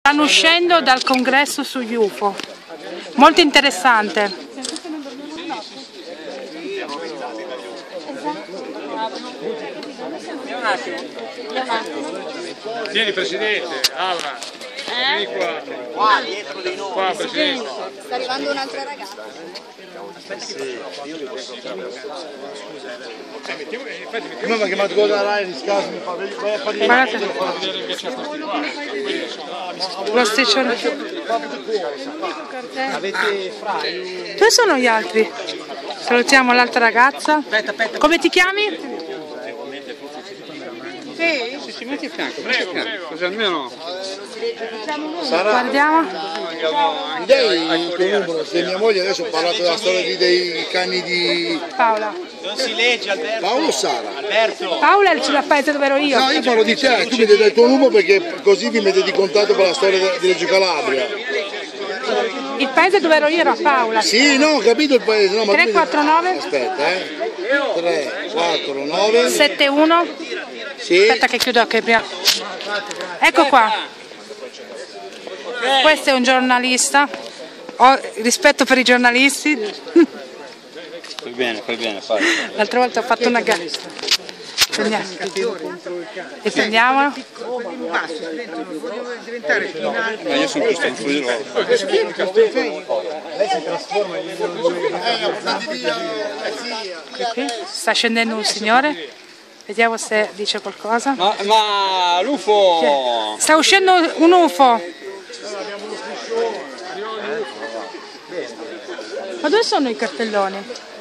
Stanno uscendo dal congresso sugli UFO, molto interessante. Vieni Presidente, Alla, vieni qua. Qua dietro di noi. Qua Presidente. Sta arrivando un'altra ragazza. Prima mi ha chiamato con la Rai, riscasi, mi fa vai a fare Lo steccione. Avete Frai? Dove sono gli altri? Salutiamo l'altra ragazza. Come ti chiami? Sì, metti a fianco, prego, così almeno. Guardiamo. Mi dai il tuo numero? Se mia moglie adesso ha parlato della storia dei cani di Paola. Non si legge Alberto. Paolo o Sara? Alberto. Paola è il paese dove ero io. No, io parlo di te, tu mi dai il tuo numero perché così vi mettete in contatto per la storia di Reggio Calabria. Il paese dove ero io era Paola. Sì, no, ho capito il paese. No, ma 349. Aspetta, 349. 71. Sì. Aspetta che chiudo anche prima. Ecco qua. Questo è un giornalista. Ho rispetto per i giornalisti. Fai bene, fai. L'altra volta ho fatto una gara. Riprendiamolo. Ma io sono più stanco di loro. Lei si trasforma in Qui sta scendendo un signore. Vediamo se dice qualcosa. Ma l'UFO! Sta uscendo un UFO. Ma dove sono i cartelloni?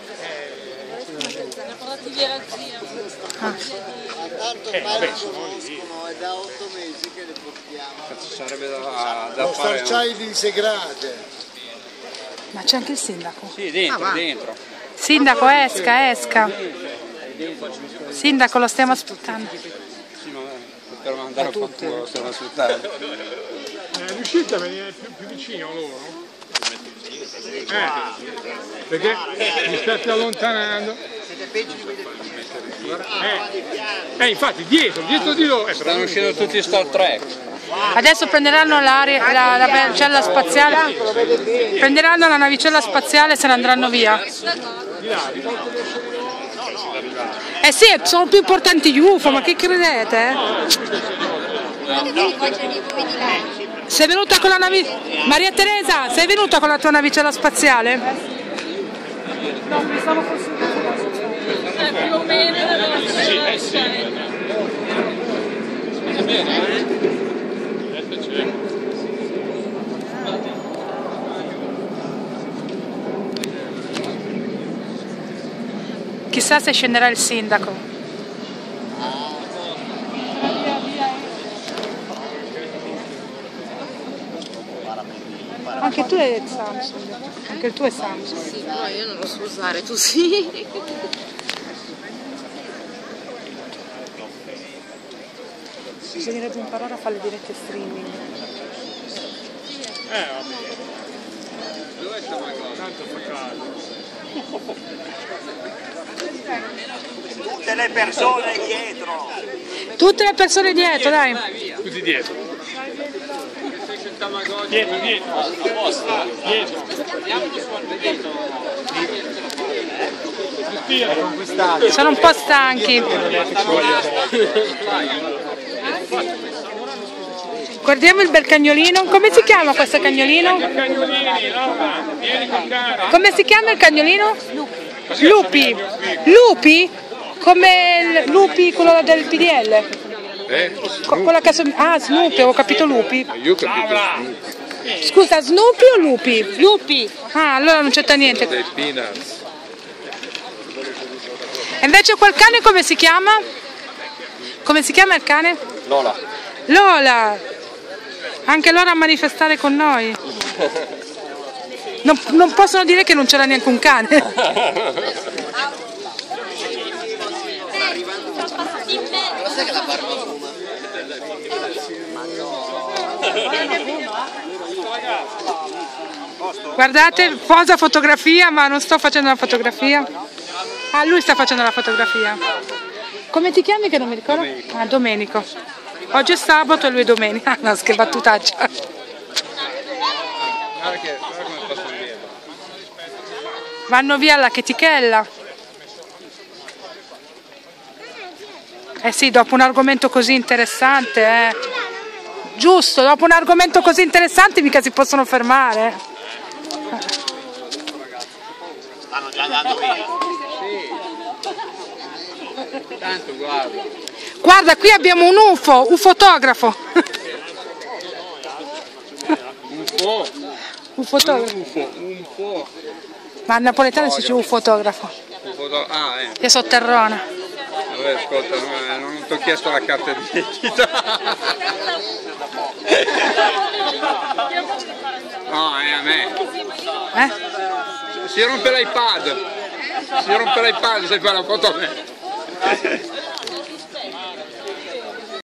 Conoscono, è da 8 mesi che le portiamo. Sarebbe da fare. Starchild segrate. Ma c'è anche il sindaco. Sì, dentro. Sindaco, esca. Sindaco, lo stiamo aspettando. Sì, ma per mandare un po' lo stiamo aspettando. Riuscite a venire più vicino a loro? Perché mi state allontanando. Infatti dietro di loro. Stanno uscendo tutti Star Trek. Adesso prenderanno la navicella spaziale. Prenderanno la navicella spaziale e se ne andranno via. Eh sì, sono più importanti gli UFO, ma che credete? Sei venuta con la navicella? Maria Teresa, sei venuta con la tua navicella spaziale? No, mi stavo più o meno. Chissà se scenderà il sindaco. Anche tu è Samsung. Anche il tuo è Samsung. Sì, no, io non lo so usare, tu sì. Bisognerebbe imparare a fare le dirette streaming. Vabbè. Dove sta Magone? Tanto fa caldo. Tutte le persone dietro. Tutte le persone dietro, dai. Tutti dietro. Dietro. Sono un po' stanchi. Guardiamo il bel cagnolino. Come si chiama questo cagnolino? Come si chiama il cagnolino? Lupi. Lupi? Come Lupi, quello del PDL? Quella che Snoopy, avevo capito Lupi. Io ho capito. Scusa, Snoopy o Lupi? Lupi. Ah, allora non c'entra niente. Dei Peanuts. E invece quel cane come si chiama? Come si chiama il cane? Lola. Lola! Anche loro a manifestare con noi. Non possono dire che non c'era neanche un cane. Guardate, posa fotografia, ma non sto facendo la fotografia. Ah, lui sta facendo la fotografia. Come ti chiami che non mi ricordo? Ah, Domenico. Oggi è sabato e lui è domenica. No, che battutaccia. Guarda come passano via. Vanno via alla chetichella. Eh sì, dopo un argomento così interessante, Giusto, dopo un argomento così interessante mica si possono fermare. Stanno già andando via. Sì. Tanto guarda. Guarda, qui abbiamo un UFO, un fotografo. Un po'. Un fotografo. Un po'. Ma a napoletano si dice un fotografo. Ah, È sotterrona. Vabbè, ascolta, non ti ho chiesto la carta d'identità. No, a me. Si rompe l'iPad. Si rompe l'iPad se fai la foto a me.